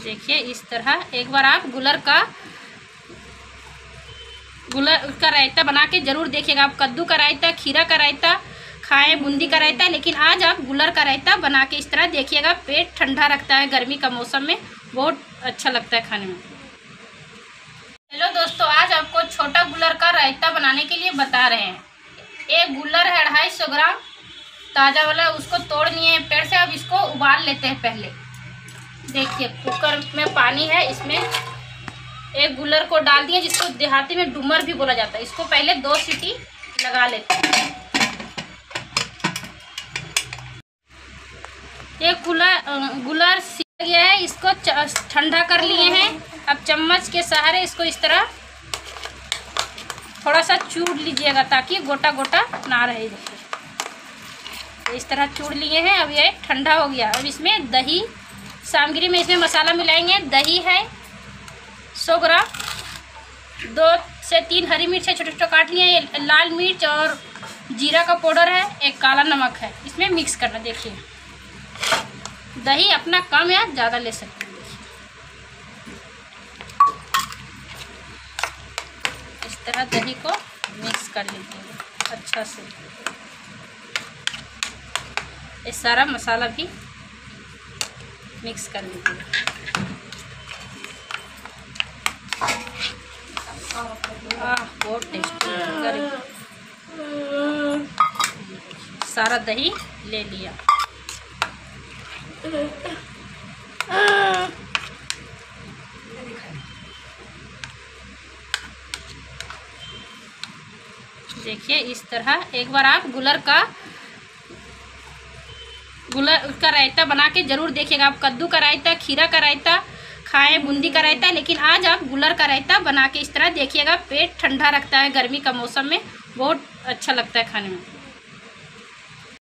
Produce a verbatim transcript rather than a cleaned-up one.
देखिए इस तरह एक बार आप गुलर का गुलर का रायता बना के ज़रूर देखिएगा। आप कद्दू का रायता, खीरा का रायता खाएं, बूंदी का रायता, लेकिन आज आप गुलर का रायता बना के इस तरह देखिएगा। पेट ठंडा रखता है, गर्मी का मौसम में बहुत अच्छा लगता है खाने में। हेलो दोस्तों, आज आपको छोटा गुलर का रायता बनाने के लिए बता रहे हैं। एक गुलर है ढाई सौ ग्राम ताज़ा वाला, उसको तोड़ लिए हैं पेड़ से। अब इसको उबाल लेते हैं। पहले देखिए कुकर में पानी है, इसमें एक गुलर को डाल दिए, जिसको देहाती में डूमर भी बोला जाता है। इसको पहले दो सीटी लगा लेते हैं। एक गुलर गुलर सीख गया है, इसको ठंडा कर लिए हैं। अब चम्मच के सहारे इसको इस तरह थोड़ा सा चूड़ लीजिएगा ताकि गोटा गोटा ना रहे। देखिए इस तरह चूड़ लिए हैं। अब ये ठंडा हो गया। अब इसमें दही सामग्री में इसमें मसाला मिलाएंगे। दही है सौ ग्राम, दो से तीन हरी मिर्च है छोटे छोटे काट लिए हैं, लाल मिर्च और जीरा का पाउडर है, एक काला नमक है। इसमें मिक्स करना। देखिए दही अपना कम या ज़्यादा ले सकते हैं। इस तरह दही को मिक्स कर लीजिएगा अच्छा से। ये सारा मसाला भी मिक्स कर लीजिएगा। आह बहुत टेस्टी। सारा दही ले लिया। देखिए इस तरह एक बार आप गुलर का गुलर का रायता बना के ज़रूर देखिएगा। आप कद्दू का रायता, खीरा का रायता खाएं, बूंदी का रायता, लेकिन आज आप गुलर का रायता बना के इस तरह देखिएगा। पेट ठंडा रखता है, गर्मी का मौसम में बहुत अच्छा लगता है खाने में।